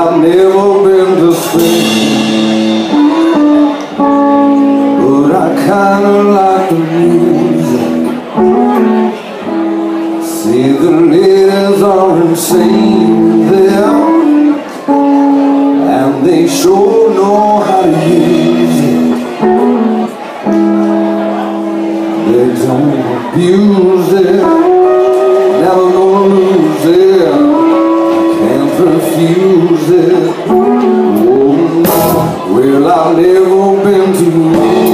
I've never been to Spain, but I kinda like the music. See, the ladies are insane there, and they sure know how to use it. They don't abuse it, never gonna lose it, can't refuse it. Oh no, well, I've never been to